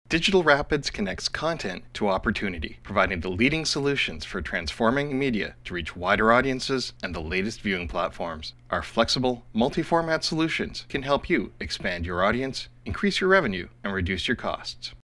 Digital Rapids connects content to opportunity, providing the leading solutions for transforming media to reach wider audiences and the latest viewing platforms. Our flexible, multi-format solutions can help you expand your audience, increase your revenue, and reduce your costs.